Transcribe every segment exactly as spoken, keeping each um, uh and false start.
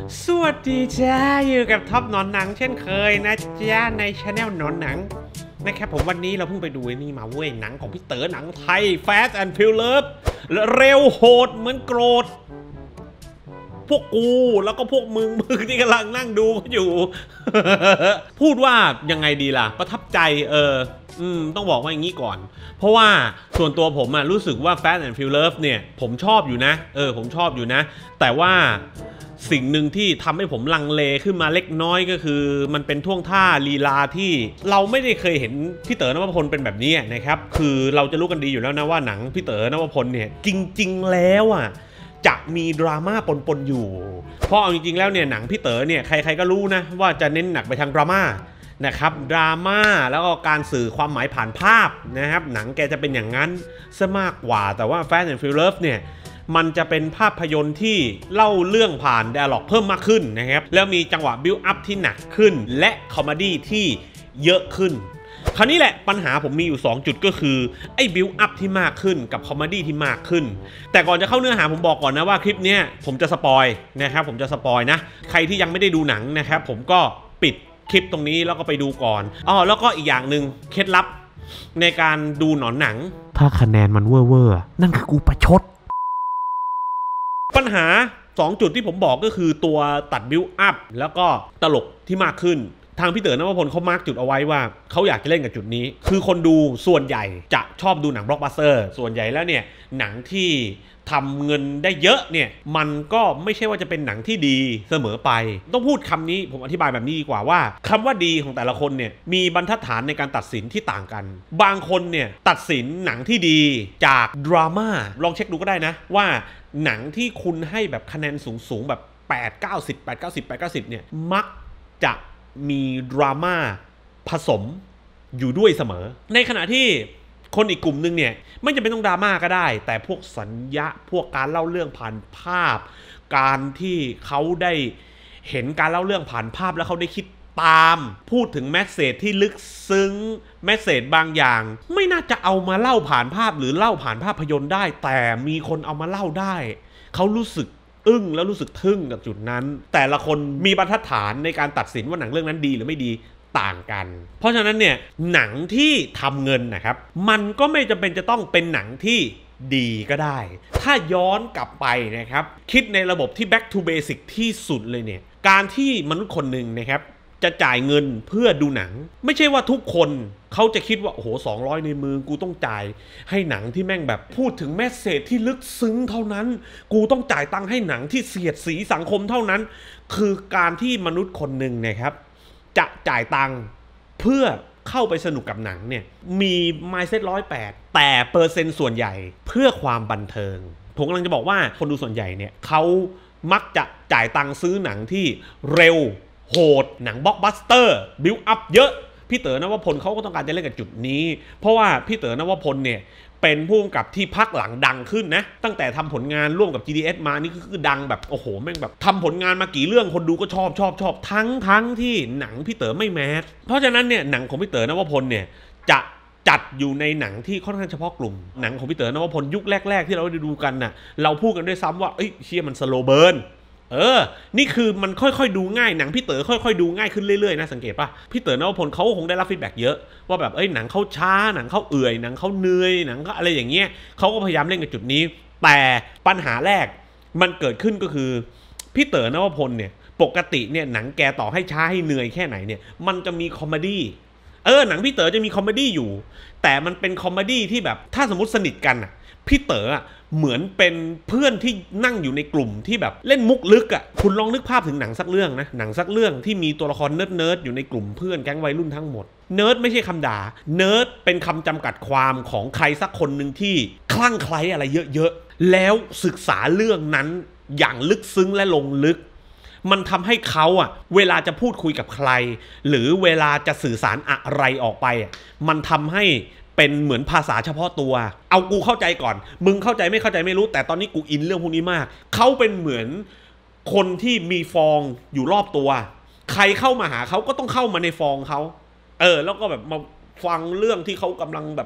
สวัสดีจ้าอยู่กับท็อปหนอนหนังเช่นเคยนะจ้าในช anel หนอนหนังนะครับผมวันนี้เราเพิ่งไปดูนี่มาเว้ยหนังของพี่เต๋อหนังไทย Fast and Furious เร็วโหดเหมือนโกรธพวกกูแล้วก็พวกมึงมึงที่กำลังนั่งดูอยู่ พูดว่ายังไงดีล่ะประทับใจเอออืมต้องบอกว่าอย่างนี้ก่อนเพราะว่าส่วนตัวผมอะรู้สึกว่า Fast and Furious เนี่ยผมชอบอยู่นะเออผมชอบอยู่นะแต่ว่าสิ่งหนึ่งที่ทำให้ผมลังเลขึ้นมาเล็กน้อยก็คือมันเป็นท่วงท่าลีลาที่เราไม่ได้เคยเห็นพี่เต๋อนวพลเป็นแบบนี้นะครับคือเราจะรู้กันดีอยู่แล้วนะว่าหนังพี่เต๋อนวพลเนี่ยจริงๆแล้วอ่ะจะมีดราม่าปนๆอยู่เพราะเอาจริงๆแล้วเนี่ยหนังพี่เต๋อเนี่ยใครๆก็รู้นะว่าจะเน้นหนักไปทางดราม่านะครับดราม่าแล้วก็การสื่อความหมายผ่านภาพนะครับหนังแกจะเป็นอย่างนั้นซะมากกว่าแต่ว่า Fast and Furious เนี่ยมันจะเป็นภาพยนตร์ที่เล่าเรื่องผ่านไดอะล็อกเพิ่มมากขึ้นนะครับแล้วมีจังหวะบิวอัพที่หนักขึ้นและคอมเมดี้ที่เยอะขึ้นคราวนี้แหละปัญหาผมมีอยู่สองจุดก็คือไอ้บิวอัพที่มากขึ้นกับคอมเมดี้ที่มากขึ้นแต่ก่อนจะเข้าเนื้อหาผมบอกก่อนนะว่าคลิปนี้ผมจะสปอยนะครับผมจะสปอยนะใครที่ยังไม่ได้ดูหนังนะครับผมก็ปิดคลิปตรงนี้แล้วก็ไปดูก่อนอ๋อแล้วก็อีกอย่างหนึ่งเคล็ดลับในการดูหนอนหนังถ้าคะแนนมันเว่อร์ๆนั่นคือกูประชดปัญหาสองจุดที่ผมบอกก็คือตัวตัดบิวอัพแล้วก็ตลกที่มากขึ้นทางพี่เต๋อนวพลเขามาร์กจุดเอาไว้ว่าเขาอยากจะเล่นกับจุดนี้คือคนดูส่วนใหญ่จะชอบดูหนังบล็อกบัสเตอร์ส่วนใหญ่แล้วเนี่ยหนังที่ทำเงินได้เยอะเนี่ยมันก็ไม่ใช่ว่าจะเป็นหนังที่ดีเสมอไปต้องพูดคำนี้ผมอธิบายแบบนี้ดีกว่าว่าคำว่าดีของแต่ละคนเนี่ยมีบรรทัดฐานในการตัดสินที่ต่างกันบางคนเนี่ยตัดสินหนังที่ดีจากดราม่าลองเช็คดูก็ได้นะว่าหนังที่คุณให้แบบคะแนนสูงๆแบบแปด เก้า สิบ แปด เก้า สิบ แปด เก้า สิบเนี่ยมักจะมีดราม่าผสมอยู่ด้วยเสมอในขณะที่คนอีกกลุ่มนึงเนี่ยไม่จำเป็นต้องดราม่าก็ได้แต่พวกสัญญาพวกการเล่าเรื่องผ่านภาพการที่เขาได้เห็นการเล่าเรื่องผ่านภาพแล้วเขาได้คิดตามพูดถึงแมสเสจที่ลึกซึ้งแมสเสจบางอย่างไม่น่าจะเอามาเล่าผ่านภาพหรือเล่าผ่านภาพยนตร์ได้แต่มีคนเอามาเล่าได้เขารู้สึกอึ้งแล้วรู้สึกทึ่งกับจุดนั้นแต่ละคนมีบรรทัดฐานในการตัดสินว่าหนังเรื่องนั้นดีหรือไม่ดีต่างกันเพราะฉะนั้นเนี่ยหนังที่ทำเงินนะครับมันก็ไม่จำเป็นจะต้องเป็นหนังที่ดีก็ได้ถ้าย้อนกลับไปนะครับคิดในระบบที่ back to basic ที่สุดเลยเนี่ยการที่มนุษย์คนหนึ่งนะครับจะจ่ายเงินเพื่อดูหนังไม่ใช่ว่าทุกคนเขาจะคิดว่าโอ้โหสองร้อยในมือกูต้องจ่ายให้หนังที่แม่งแบบพูดถึงแมสเสจที่ลึกซึ้งเท่านั้นกูต้องจ่ายตังค์ให้หนังที่เสียดสีสังคมเท่านั้นคือการที่มนุษย์คนหนึ่งนะครับจะจ่ายตังค์เพื่อเข้าไปสนุกกับหนังเนี่ยมี mindset หนึ่งร้อยแปดแต่เปอร์เซ็นต์ส่วนใหญ่เพื่อความบันเทิงผมกำลังจะบอกว่าคนดูส่วนใหญ่เนี่ยเขามักจะจ่ายตังค์ซื้อหนังที่เร็วโหดหนังบล็อกบัสเตอร์บิวอัพเยอะพี่เต๋อนวพลเขาก็ต้องการจะเล่นกับจุดนี้เพราะว่าพี่เต๋อนวพลเนี่ยเป็นผู้กำกับที่พักหลังดังขึ้นนะตั้งแต่ทำผลงานร่วมกับ จี ดี เอส มานี่คือดังแบบโอ้โหแม่งแบบทำผลงานมากี่เรื่องคนดูก็ชอบชอบชอบทั้งทั้งที่หนังพี่เต๋อไม่แมสเพราะฉะนั้นเนี่ยหนังของพี่เต๋อนวพลเนี่ยจะจัดอยู่ในหนังที่ค่อนข้างเฉพาะกลุ่มหนังของพี่เต๋อนวพลยุคแรกๆที่เราได้ดูกันน่ะเราพูดกันด้วยซ้ำว่าเอ้ยเชี่ยมันสโลว์เบิร์นเออนี่คือมันค่อยๆดูง่ายหนังพี่เต๋อค่อยๆดูง่ายขึ้นเรื่อยๆนะสังเกตป่ะพี่เต๋อนวพลเขาคงได้รับฟีดแบ็กเยอะว่าแบบเอ้ยหนังเขาช้าหนังเขาเอื่อยหนังเขาเหนื่อยหนังเขาอะไรอย่างเงี้ยเขาก็พยายามเล่นกับจุดนี้แต่ปัญหาแรกมันเกิดขึ้นก็คือพี่เต๋อนวพลเนี่ยปกติเนี่ยหนังแกต่อให้ช้าให้เหนื่อยแค่ไหนเนี่ยมันจะมีคอมเมดี้เออหนังพี่เต๋อจะมีคอมเมดี้อยู่แต่มันเป็นคอมเมดี้ที่แบบถ้าสมมติสนิทกันอ่ะพี่เต๋อเหมือนเป็นเพื่อนที่นั่งอยู่ในกลุ่มที่แบบเล่นมุกลึกอ่ะคุณลองนึกภาพถึงหนังสักเรื่องนะหนังสักเรื่องที่มีตัวละครเนิร์ดเนิร์ดอยู่ในกลุ่มเพื่อนแก๊งวัยรุ่นทั้งหมดเนิร์ดไม่ใช่คำด่าเนิร์ดเป็นคำจำกัดความของใครสักคนหนึ่งที่คลั่งไคล้อะไรเยอะๆแล้วศึกษาเรื่องนั้นอย่างลึกซึ้งและลงลึกมันทำให้เขาอ่ะเวลาจะพูดคุยกับใครหรือเวลาจะสื่อสารอะไรออกไปอ่ะมันทำให้เป็นเหมือนภาษาเฉพาะตัวเอากูเข้าใจก่อนมึงเข้าใจไม่เข้าใจไม่รู้แต่ตอนนี้กูอินเรื่องพวกนี้มากเขาเป็นเหมือนคนที่มีฟองอยู่รอบตัวใครเข้ามาหาเขาก็ต้องเข้ามาในฟองเขาเออแล้วก็แบบมาฟังเรื่องที่เขากำลังแบบ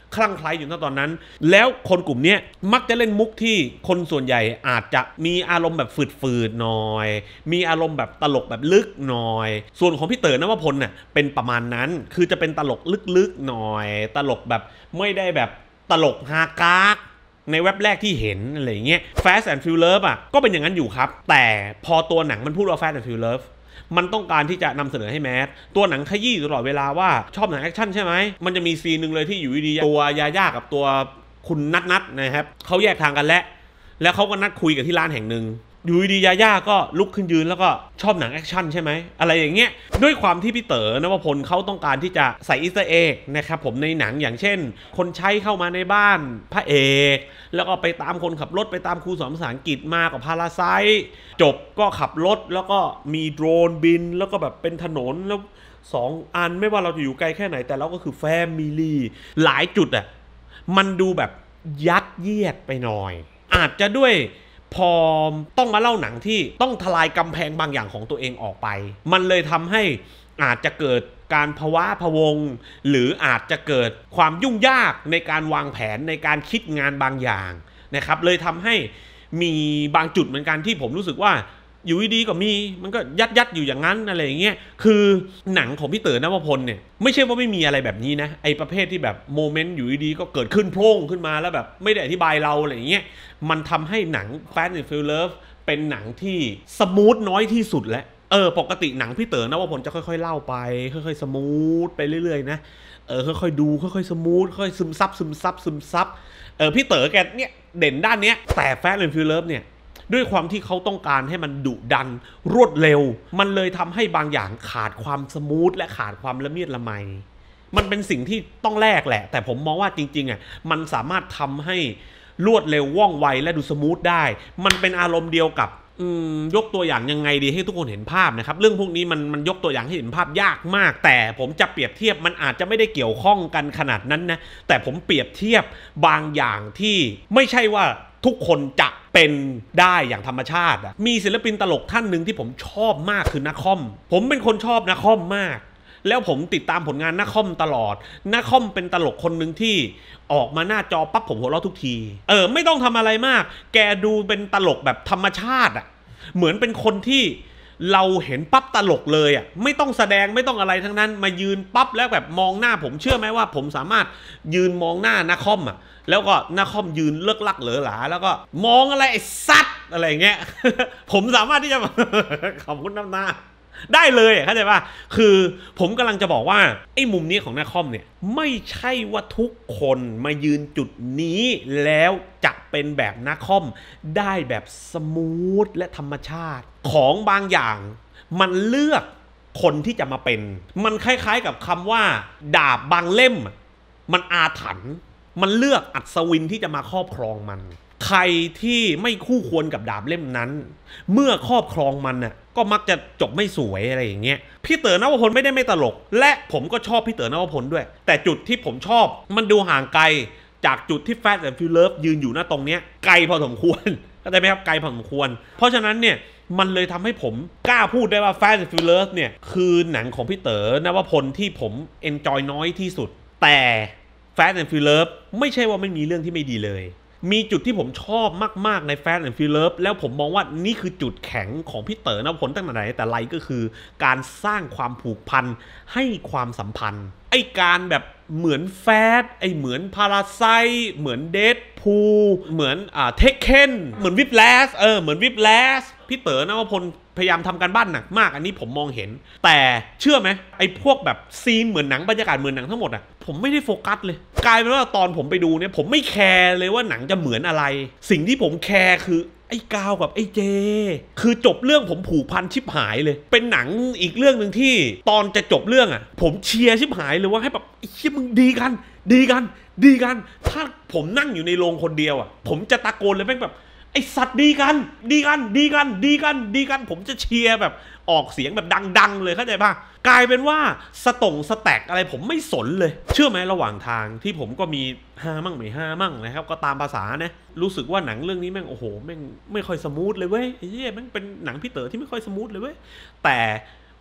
คลั่งไคล้อยู่ณตอนนั้นแล้วคนกลุ่มนี้มักจะเล่นมุกที่คนส่วนใหญ่อาจจะมีอารมณ์แบบฝืดๆหน่อยมีอารมณ์แบบตลกแบบลึกหน่อยส่วนของพี่เต๋อนวพลน่ะเป็นประมาณนั้นคือจะเป็นตลกลึกๆหน่อยตลกแบบไม่ได้แบบตลกฮากากในเว็บแรกที่เห็นอะไรเงี้ย Fast and Furious อ่ะก็เป็นอย่างนั้นอยู่ครับแต่พอตัวหนังมันพูดว่า Fast and Furious มันต้องการที่จะนำเสนอให้แมสตัวหนังขยี้ตลอดเวลาว่าชอบหนังแอคชั่นใช่ไหมมันจะมีซีนหนึ่งเลยที่อยู่ดีๆตัวยาย่ากับตัวคุณนัทนัทนะครับเขาแยกทางกันแล้วแล้วเขาก็นัดคุยกันที่ร้านแห่งหนึ่งอยู่ดียาย่าก็ลุกขึ้นยืนแล้วก็ชอบหนังแอคชั่นใช่ไหมอะไรอย่างเงี้ยด้วยความที่พี่เต๋อนวพลเขาต้องการที่จะใส่อีสเตอร์เอ็กนะครับผมในหนังอย่างเช่นคนใช้เข้ามาในบ้านพระเอกแล้วก็ไปตามคนขับรถไปตามครูสอนภาษาอังกฤษมากับพาราไซต์จบก็ขับรถแล้วก็มีโดรนบินแล้วก็แบบเป็นถนนแล้วสองอันไม่ว่าเราจะอยู่ไกลแค่ไหนแต่เราก็คือแฟมิลี่หลายจุดอ่ะมันดูแบบยัดเยียดไปหน่อยอาจจะด้วยพอต้องมาเล่าหนังที่ต้องทลายกำแพงบางอย่างของตัวเองออกไปมันเลยทำให้อาจจะเกิดการภาวะพะวงหรืออาจจะเกิดความยุ่งยากในการวางแผนในการคิดงานบางอย่างนะครับเลยทำให้มีบางจุดเหมือนกันที่ผมรู้สึกว่าอยู่ดีก็มีมันก็ยัดยัดอยู่อย่างนั้นอะไรอย่างเงี้ยคือหนังของพี่เต๋อนวพลเนี่ยไม่ใช่ว่าไม่มีอะไรแบบนี้นะไอประเภทที่แบบโมเมนต์อยู่ดีก็เกิดขึ้นโพร่งขึ้นมาแล้วแบบไม่ได้อธิบายเราอะไรอย่างเงี้ยมันทำให้หนัง Fast and Furious เป็นหนังที่สมูทน้อยที่สุดแล้วเออปกติหนังพี่เต๋อนวพลจะค่อยๆเล่าไปค่อยๆสมูทไปเรื่อยๆนะเออค่อยๆดูค่อยๆสมูทค่อยๆซึมซับซึมซับซึมซับเออพี่เต๋อแกเนี่ยเด่นด้านเนี้ยแต่ Fast and Furious เนี่ยด้วยความที่เขาต้องการให้มันดุดันรวดเร็วมันเลยทำให้บางอย่างขาดความสมูทและขาดความละเมียดละไมมันเป็นสิ่งที่ต้องแลกแหละแต่ผมมองว่าจริงๆอ่ะมันสามารถทำให้รวดเร็วว่องไวและดูสมูทได้มันเป็นอารมณ์เดียวกับยกตัวอย่างยังไงดีให้ทุกคนเห็นภาพนะครับเรื่องพวกนี้มันมันยกตัวอย่างให้เห็นภาพยากมากแต่ผมจะเปรียบเทียบมันอาจจะไม่ได้เกี่ยวข้องกันขนาดนั้นนะแต่ผมเปรียบเทียบบางอย่างที่ไม่ใช่ว่าทุกคนจะเป็นได้อย่างธรรมชาติอะมีศิลปินตลกท่านหนึ่งที่ผมชอบมากคือนักคอมผมเป็นคนชอบนักคอมมากแล้วผมติดตามผลงานนักคอมตลอดนักคอมเป็นตลกคนหนึ่งที่ออกมาหน้าจอปั๊บผมหัวเราะทุกทีเออไม่ต้องทำอะไรมากแกดูเป็นตลกแบบธรรมชาติอะเหมือนเป็นคนที่เราเห็นปั๊บตลกเลยอ่ะไม่ต้องแสดงไม่ต้องอะไรทั้งนั้นมายืนปั๊บแล้วแบบมองหน้าผมเชื่อไหมว่าผมสามารถยืนมองหน้านักคอมอ่ะแล้วก็นักคอมยืนเลิกลักเหลือหลาแล้วก็มองอะไรไอ้ซัดอะไรเงี้ย ผมสามารถที่จะ ขอบคุณน้ำหน้าได้เลยเข้าใจป่ะคือผมกำลังจะบอกว่าไอ้มุมนี้ของนักคอมเนี่ยไม่ใช่ว่าทุกคนมายืนจุดนี้แล้วจะเป็นแบบนักคอมได้แบบสมูทและธรรมชาติของบางอย่างมันเลือกคนที่จะมาเป็นมันคล้ายๆกับคำว่าดาบบางเล่มมันอาถรรพ์มันเลือกอัศวินที่จะมาครอบครองมันใครที่ไม่คู่ควรกับดาบเล่มนั้นเมื่อครอบครองมันน่ะก็มักจะจบไม่สวยอะไรอย่างเงี้ยพี่เต๋อนวพลไม่ได้ไม่ตลกและผมก็ชอบพี่เต๋อนวพลด้วยแต่จุดที่ผมชอบมันดูห่างไกลจากจุดที่ Fast and Furious ยืนอยู่หน้าตรงเนี้ยไกลพอสมควรเข้าใจไหมครับไกลพอสมควรเพราะฉะนั้นเนี่ยมันเลยทำให้ผมกล้าพูดได้ว่า Fast and Furious เนี่ยคือหนังของพี่เต๋อนวพลที่ผมเอนจอยน้อยที่สุดแต่ Fast and Furious ไม่ใช่ว่าไม่มีเรื่องที่ไม่ดีเลยมีจุดที่ผมชอบมากๆใน Fast and Furious แล้วผมมองว่านี่คือจุดแข็งของพี่เต๋อนวพลตั้งแต่ไหนแต่ไรก็คือการสร้างความผูกพันให้ความสัมพันธ์ไอการแบบเหมือนแฟดไอเหมือนพาราไซเหมือนเดดพูลเหมือนอ่าเทคเคนเหมือนวิปแลสเออเหมือนวิปแลสพี่เต๋อนวพลพยายามทำการบ้านหนักมากอันนี้ผมมองเห็นแต่เชื่อไหมไอ้พวกแบบซีนเหมือนหนังบรรยากาศเหมือนหนังทั้งหมดอ่ะผมไม่ได้โฟกัสเลยกลายเป็นว่าตอนผมไปดูเนี่ยผมไม่แคร์เลยว่าหนังจะเหมือนอะไรสิ่งที่ผมแคร์คือไอ้กาวกับไอ้เจคือจบเรื่องผมผูกพันชิบหายเลยเป็นหนังอีกเรื่องหนึ่งที่ตอนจะจบเรื่องอ่ะผมเชียร์ชิบหายเลยว่าให้แบบไอ้เชี่ยมึงดีกันดีกันดีกันถ้าผมนั่งอยู่ในโรงคนเดียวอ่ะผมจะตะโกนเลยแม่งแบบไอสัตว์ดีกันดีกันดีกันดีกันดีกันผมจะเชียร์แบบออกเสียงแบบดังๆเลยเข้าใจป่ะกลายเป็นว่าสตงสแต็กอะไรผมไม่สนเลยเชื่อไหมระหว่างทางที่ผมก็มีฮามั่งไม่ฮามั่งนะครับก็ตามภาษานะรู้สึกว่าหนังเรื่องนี้แม่งโอ้โหแม่งไม่ค่อยสมูทเลยเว้ยไอ้เหี้ยแม่งเป็นหนังพี่เต๋อที่ไม่ค่อยสมูทเลยเว้ยแต่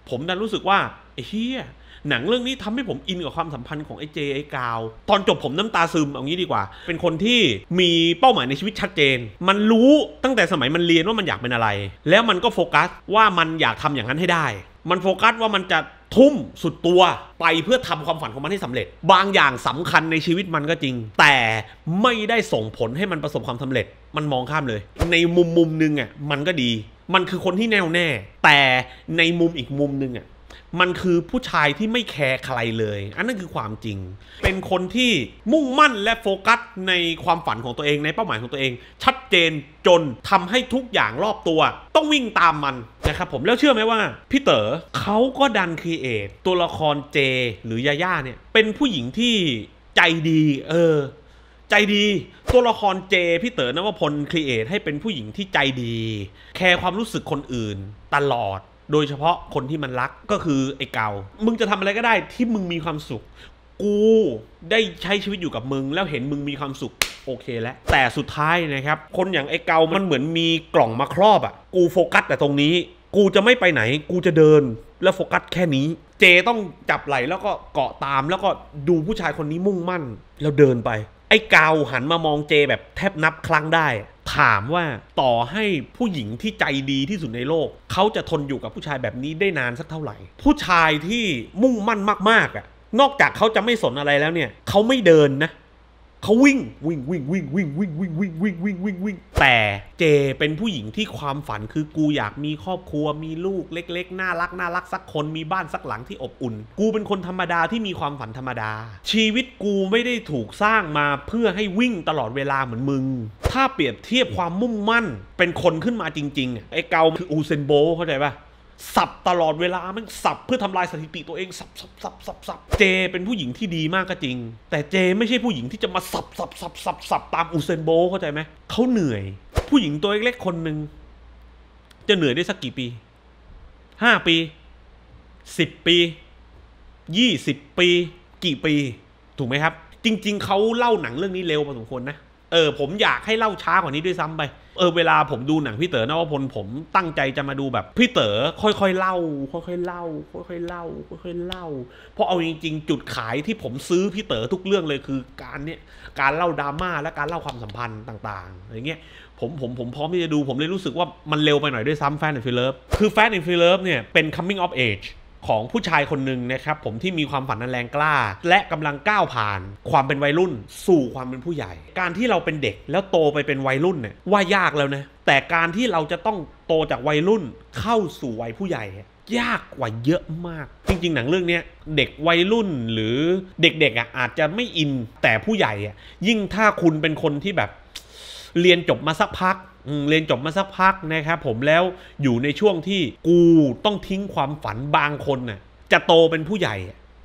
ผมดันรู้สึกว่าไอ้เฮียหนังเรื่องนี้ทำให้ผมอินกับความสัมพันธ์ของไอ้เจไอ้กาวตอนจบผมน้ำตาซึมเอางี้ดีกว่าเป็นคนที่มีเป้าหมายในชีวิตชัดเจนมันรู้ตั้งแต่สมัยมันเรียนว่ามันอยากเป็นอะไรแล้วมันก็โฟกัสว่ามันอยากทำอย่างนั้นให้ได้มันโฟกัสว่ามันจะทุ่มสุดตัวไปเพื่อทำความฝันของมันให้สำเร็จบางอย่างสำคัญในชีวิตมันก็จริงแต่ไม่ได้ส่งผลให้มันประสบความสำเร็จมันมองข้ามเลยในมุมมุมนึงอ่ะมันก็ดีมันคือคนที่แน่วแน่แต่ในมุมอีกมุมนึงอ่ะมันคือผู้ชายที่ไม่แคร์ใครเลยอันนั้นคือความจริงเป็นคนที่มุ่งมั่นและโฟกัสในความฝันของตัวเองในเป้าหมายของตัวเองชัดเจนจนทำให้ทุกอย่างรอบตัวต้องวิ่งตามมันนะครับผมแล้วเชื่อไหมว่าพี่เต๋อเขาก็ดันครีเอทตัวละครเจหรือยาย่าเนี่ยเป็นผู้หญิงที่ใจดีเออใจดีตัวละครเจพี่เต๋อนวพลครีเอทให้เป็นผู้หญิงที่ใจดีแคร์ความรู้สึกคนอื่นตลอดโดยเฉพาะคนที่มันรักก็คือไอ้เกามึงจะทำอะไรก็ได้ที่มึงมีความสุขกูได้ใช้ชีวิตอยู่กับมึงแล้วเห็นมึงมีความสุขโอเคแล้วแต่สุดท้ายนะครับคนอย่างไอ้เกามันเหมือนมีกล่องมาครอบอ่ะกูโฟกัสแต่ตรงนี้กูจะไม่ไปไหนกูจะเดินแล้วโฟกัสแค่นี้เจต้องจับไหล่แล้วก็เกาะตามแล้วก็ดูผู้ชายคนนี้มุ่งมั่นแล้วเดินไปไอ้เกาหันมามองเจแบบแทบนับครั้งได้ถามว่าต่อให้ผู้หญิงที่ใจดีที่สุดในโลกเขาจะทนอยู่กับผู้ชายแบบนี้ได้นานสักเท่าไหร่ผู้ชายที่มุ่งมั่นมากๆอ่ะนอกจากเขาจะไม่สนอะไรแล้วเนี่ยเขาไม่เดินนะเขาวิ่งวิ่งวิ่งวิ่งวิ่งวิ่งวิ่งวิ่งวิ่งวิ่งวิ่งวิ่งแต่เจเป็นผู้หญิงที่ความฝันคือกูอยากมีครอบครัวมีลูกเล็กๆน่ารักน่ารักสักคนมีบ้านสักหลังที่อบอุ่นกูเป็นคนธรรมดาที่มีความฝันธรรมดาชีวิตกูไม่ได้ถูกสร้างมาเพื่อให้วิ่งตลอดเวลาเหมือนมึงถ้าเปรียบเทียบความมุ่งมั่นเป็นคนขึ้นมาจริงๆไอ้เกาคืออูเซนโบเข้าใจป่ะสับตลอดเวลามันสับเพื่อทำลายสถิติตัวเองสับสับสับสับสับเจเป็นผู้หญิงที่ดีมากก็จริงแต่เจไม่ใช่ผู้หญิงที่จะมาสับสับสับสับสับตามอูเซนโบเข้าใจไหมเขาเหนื่อยผู้หญิงตัวเล็กๆคนหนึ่งจะเหนื่อยได้สักกี่ปีห้าปีสิบปียี่สิบปีกี่ปีถูกไหมครับจริงๆเขาเล่าหนังเรื่องนี้เร็วพอสมควรนะเออผมอยากให้เล่าช้ากว่านี้ด้วยซ้ำไปเออเวลาผมดูหนังพี่เต๋อนวพลผมตั้งใจจะมาดูแบบพี่เต๋อค่อยๆเล่าค่อยๆเล่าค่อยๆเล่าค่อยๆเล่าเพราะเอาจริงๆจุดขายที่ผมซื้อพี่เต๋อทุกเรื่องเลยคือการเนี้ยการเล่าดราม่าและการเล่าความสัมพันธ์ต่างๆอย่างเงี้ยผมผมผมพร้อมที่จะดูผมเลยรู้สึกว่ามันเร็วไปหน่อยด้วยซ้ำ Fast and Furious คือ Fast and Furious เนี่ยเป็น coming of ageของผู้ชายคนหนึ่งนะครับผมที่มีความฝันอันแรงกล้าและกำลังก้าวผ่านความเป็นวัยรุ่นสู่ความเป็นผู้ใหญ่การที่เราเป็นเด็กแล้วโตไปเป็นวัยรุ่นเนี่ยว่ายากแล้วนะแต่การที่เราจะต้องโตจากวัยรุ่นเข้าสู่วัยผู้ใหญ่ยากกว่าเยอะมากจริงๆหนังเรื่องนี้เด็กวัยรุ่นหรือเด็กๆอ่ะอาจจะไม่อินแต่ผู้ใหญ่อ่ะยิ่งถ้าคุณเป็นคนที่แบบเรียนจบมาสักพักเรียนจบมาสักพักนะครับผมแล้วอยู่ในช่วงที่กูต้องทิ้งความฝันบางคนน่ะจะโตเป็นผู้ใหญ่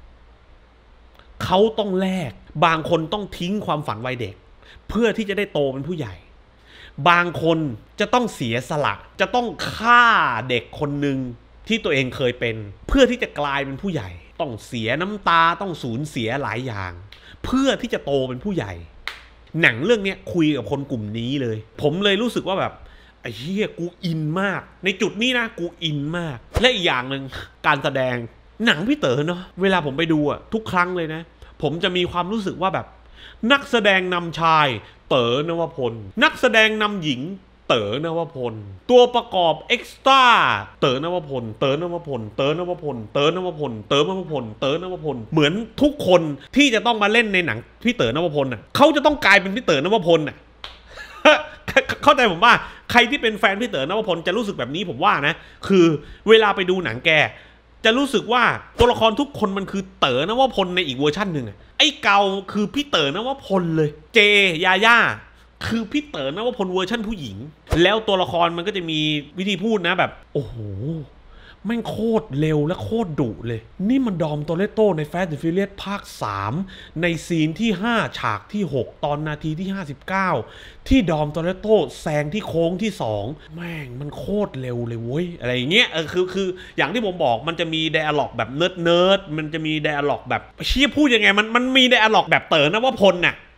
เขาต้องแลกบางคนต้องทิ้งความฝันวัยเด็กเพื่อที่จะได้โตเป็นผู้ใหญ่บางคนจะต้องเสียสละจะต้องฆ่าเด็กคนหนึ่งที่ตัวเองเคยเป็นเพื่อที่จะกลายเป็นผู้ใหญ่ต้องเสียน้ำตาต้องสูญเสียหลายอย่างเพื่อที่จะโตเป็นผู้ใหญ่หนังเรื่องนี้คุยกับคนกลุ่มนี้เลยผมเลยรู้สึกว่าแบบไอ้เหี้ยกูอินมากในจุดนี้นะกูอินมากและอีกอย่างหนึ่งการแสดงหนังพี่เต๋อเนาะเวลาผมไปดูอะทุกครั้งเลยนะผมจะมีความรู้สึกว่าแบบนักแสดงนำชายเต๋อนวพลนักแสดงนำหญิงเต๋อนวพลตัวประกอบเอ็กซ์ตร้าเต๋อนวพลเต๋อนวพลเต๋อนวพลเต๋อนวพลเต๋อนวพลเต๋อนวพลเหมือนทุกคนที่จะต้องมาเล่นในหนังพี่เต๋อนวพลน่ะเขาจะต้องกลายเป็นพี่เต๋อนวพลน่ะ เข้าใจผมว่าใครที่เป็นแฟนพี่เต๋อนวพลจะรู้สึกแบบนี้ผมว่านะคือเวลาไปดูหนังแกจะรู้สึกว่าตัวละครทุกคนมันคือเต๋อนวพลในอีกเวอร์ชันหนึ่งไอ้เกาคือพี่เต๋อนวพลเลยเจยาย่าคือพี่เต๋อนวพลเวอร์ชั่นผู้หญิงแล้วตัวละครมันก็จะมีวิธีพูดนะแบบโอ้โหแม่งโคตรเร็วและโคตรดุเลยนี่มันดอมโตเรโต้ใน Fast and Furious ภาคสามในซีนที่ห้าฉากที่หกตอนนาทีที่ห้าสิบเก้าที่ดอมโตเรโต้แซงที่โค้งที่สองแม่งมันโคตรเร็วเลยเว้ยอะไรอย่างเงี้ยเออคือคืออย่างที่ผมบอกมันจะมีไดอะล็อกแบบเนิร์ดเนิร์ดมันจะมีไดอะล็อกแบบเชี่ยพูดยังไงมันมันมีไดอะล็อกแบบเต๋อนวพลน่ะ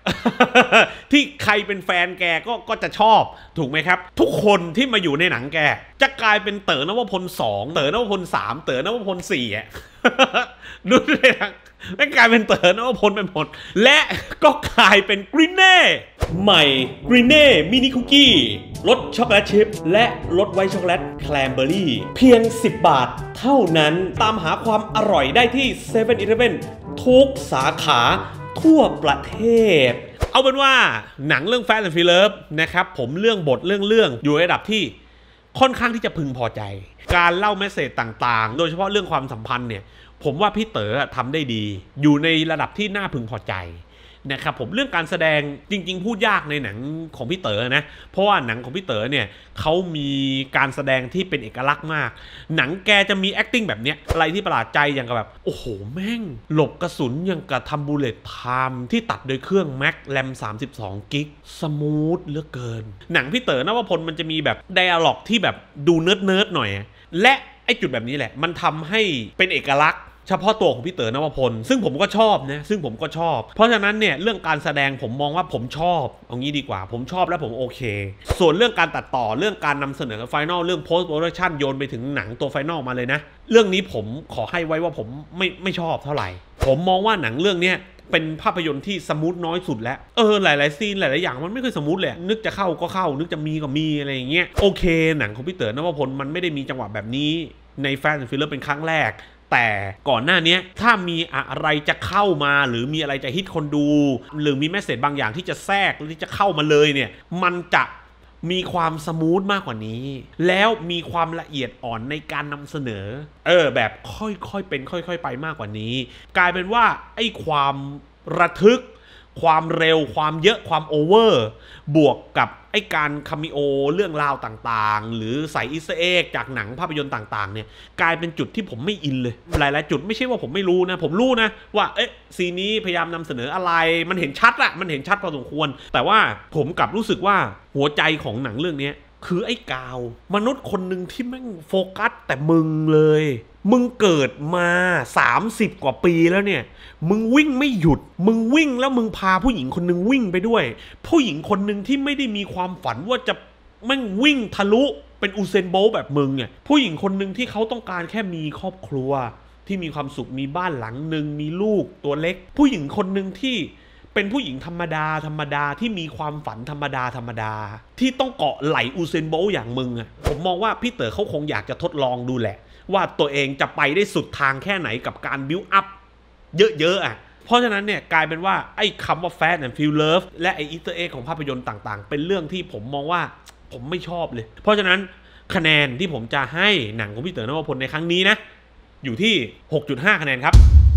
ที่ใครเป็นแฟนแกก็ก็จะชอบถูกไหมครับทุกคนที่มาอยู่ในหนังแกจะกลายเป็นเต๋อนวพลสองเต๋อนวพลสามเต๋อนวพลสี่อ่ะดูเลยนะไม่กลายเป็นเต๋อนวพลเป็นหมดและก็กลายเป็นกรีนเน่ใหม่กรีนเน่มินิคุกกี้รสช็อกโกแลตชิพและรสไวท์ช็อกโกแลตแคลมเบอรี่เพียงสิบบาทเท่านั้นตามหาความอร่อยได้ที่เซเว่นอีเลฟเว่นทุกสาขาทั่วประเทศเอาเป็นว่าหนังเรื่อง Fast and Furious นะครับผมเรื่องบทเรื่องเรื่องอยู่ในระดับที่ค่อนข้างที่จะพึงพอใจการเล่าเมสเสจต่างๆโดยเฉพาะเรื่องความสัมพันธ์เนี่ยผมว่าพี่เต๋อทำได้ดีอยู่ในระดับที่น่าพึงพอใจนะครับผมเรื่องการแสดงจริงๆพูดยากในหนังของพี่เต๋อนะเพราะว่าหนังของพี่เต๋อเนี่ยเขามีการแสดงที่เป็นเอกลักษณ์มากหนังแกจะมี acting แบบเนี้ยอะไรที่ประหลาดใจอย่างกับแบบโอ้โหแม่งหลบกระสุนอย่างกับทำบูเลตไทม์ที่ตัดโดยเครื่อง Mac แรมสามสิบสองกิกสมูทเหลือเกินหนังพี่เต๋อนวพลมันจะมีแบบไดอะล็อกที่แบบดูเนิร์ดเนิร์ดหน่อยและไอ้จุดแบบนี้แหละมันทำให้เป็นเอกลักษณ์เฉพาะตัวของพี่เต๋อนวพลซึ่งผมก็ชอบนะซึ่งผมก็ชอบเพราะฉะนั้นเนี่ยเรื่องการแสดงผมมองว่าผมชอบเอางี้ดีกว่าผมชอบและผมโอเคส่วนเรื่องการตัดต่อเรื่องการนำเสนอไฟนอลเรื่อง post production โยนไปถึงหนังตัวไฟนอลมาเลยนะเรื่องนี้ผมขอให้ไว้ว่าผมไม่ไม่ชอบเท่าไหร่ผมมองว่าหนังเรื่องนี้เป็นภาพยนตร์ที่สมูทน้อยสุดแล้วเออหลายๆซีนหลายๆอย่างมันไม่เคยสมูทเลยนึกจะเข้าก็เข้านึกจะมีก็มีอะไรอย่างเงี้ยโอเคหนังของพี่เต๋อนวพลมันไม่ได้มีจังหวะแบบนี้ใน Fast and Furious เป็นครั้งแรกแต่ก่อนหน้านี้ถ้ามีอะไรจะเข้ามาหรือมีอะไรจะฮิตคนดูหรือมีแมสเสจบางอย่างที่จะแทรกหรือที่จะเข้ามาเลยเนี่ยมันจะมีความสมูทมากกว่านี้แล้วมีความละเอียดอ่อนในการนำเสนอเออแบบค่อยๆเป็นค่อยๆไปมากกว่านี้กลายเป็นว่าไอ้ความระทึกความเร็วความเยอะความโอเวอร์บวกกับไอ้การคามิโอเรื่องราวต่างๆหรือใส่อีสเตอร์เอ็กจากหนังภาพยนตร์ต่างๆเนี่ยกลายเป็นจุดที่ผมไม่อินเลยหลายๆจุดไม่ใช่ว่าผมไม่รู้นะผมรู้นะว่าเอ๊ะซีนนี้พยายามนำเสนออะไรมันเห็นชัดอะมันเห็นชัดพอสมควรแต่ว่าผมกลับรู้สึกว่าหัวใจของหนังเรื่องนี้คือไอ้กาวมนุษย์คนหนึ่งที่แม่งโฟกัสแต่มึงเลยมึงเกิดมาสามสิบกว่าปีแล้วเนี่ยมึงวิ่งไม่หยุดมึงวิ่งแล้วมึงพาผู้หญิงคนนึงวิ่งไปด้วยผู้หญิงคนนึงที่ไม่ได้มีความฝันว่าจะแม่งวิ่งทะลุเป็นอูเซนโบลต์แบบมึงเนี่ยผู้หญิงคนนึงที่เขาต้องการแค่มีครอบครัวที่มีความสุขมีบ้านหลังนึงมีลูกตัวเล็กผู้หญิงคนนึงที่เป็นผู้หญิงธรรมดาธรรมดาที่มีความฝันธรรมดาธรรมดาที่ต้องเกาะไหลอูเซนโบลต์อย่างมึงอ่ะผมมองว่าพี่เต๋อเขาคงอยากจะทดลองดูแหละว่าตัวเองจะไปได้สุดทางแค่ไหนกับการบิวอัพเยอะๆอ่ะเพราะฉะนั้นเนี่ยกลายเป็นว่าไอ้คำว่า Fast and Furious และไอ้อีสเตอร์เอ็กของภาพยนตร์ต่างๆเป็นเรื่องที่ผมมองว่าผมไม่ชอบเลยเพราะฉะนั้นคะแนนที่ผมจะให้หนังของพี่เต๋อนวพลในครั้งนี้นะอยู่ที่ หกจุดห้า คะแนนครับ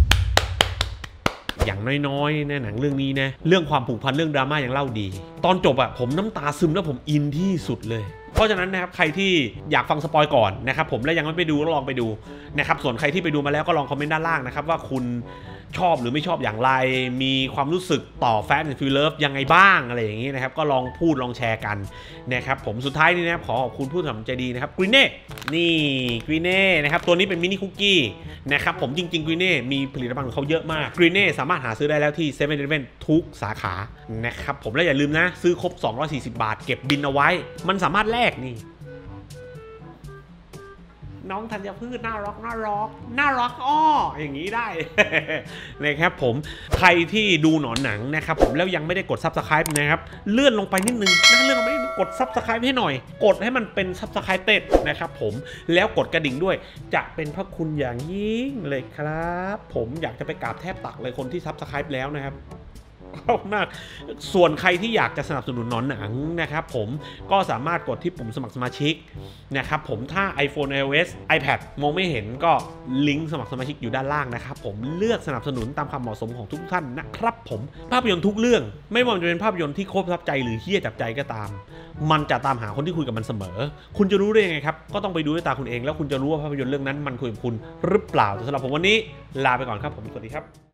อย่างน้อยๆในหนังเรื่องนี้นะเรื่องความผูกพันเรื่องดราม่ายังเล่าดีตอนจบอะผมน้ำตาซึมแล้วผมอินที่สุดเลยเพราะฉะนั้นนะครับใครที่อยากฟังสปอยก่อนนะครับผมและยังไม่ไปดูก็ลองไปดูนะครับส่วนใครที่ไปดูมาแล้วก็ลองคอมเมนต์ด้านล่างนะครับว่าคุณชอบหรือไม่ชอบอย่างไรมีความรู้สึกต่อ Fast and Furious ยังไงบ้างอะไรอย่างนี้นะครับก็ลองพูดลองแชร์กันนะครับผมสุดท้ายนี้นะครับขอขอบคุณผู้สนับสนุนใจดีนะครับกรีนเน่นี่กรีนเน่นะครับตัวนี้เป็นมินิคุกกี้นะครับผมจริงๆกรีนเน่มีผลิตภัณฑ์ของเขาเยอะมากกรีนเน่สามารถหาซื้อได้แล้วที่เซเว่นอีเลฟเว่นทุกสาขานะครับผมและอย่าลืมนะซื้อครบสองร้อยสี่สิบบาทเก็บบินเอาไว้มันสามารถแลกนี่น้องธัญพืชน่ารักน่ารักน่ารักอ้ออย่างนี้ได้นะครับผมใครที่ดูหนอนหนังนะครับผมแล้วยังไม่ได้กด ซับสไครบ์ นะครับเลื่อนลงไปนิดนึงนะเลื่อนลงไปกด ซับสไครบ์ ให้หน่อยกดให้มันเป็น ซับสไครบ์ เต็ดนะครับผมแล้วกดกระดิ่งด้วยจะเป็นพระคุณอย่างยิ่งเลยครับผมอยากจะไปกราบแทบตักเลยคนที่ ซับสไครบ์ แล้วนะครับขอบคุณมากส่วนใครที่อยากจะสนับสนุนหนอนหนังนะครับผมก็สามารถกดที่ปุ่มสมัครสมาชิกนะครับผมถ้า iPhone ไอ โอ เอส iPad มองไม่เห็นก็ลิงก์สมัครสมาชิกอยู่ด้านล่างนะครับผมเลือกสนับสนุนตามความเหมาะสมของทุกท่านนะครับผมภาพยนตร์ทุกเรื่องไม่ว่าจะเป็นภาพยนตร์ที่ครบทับใจหรือเฮี้ยจับใจก็ตามมันจะตามหาคนที่คุยกับมันเสมอคุณจะรู้ได้ยังไงครับก็ต้องไปดูด้วยตาคุณเองแล้วคุณจะรู้ว่าภาพยนตร์เรื่องนั้นมันคุยกับคุณหรือเปล่าสำหรับผมวันนี้ลาไปก่อนครับผมสวัสดีครับ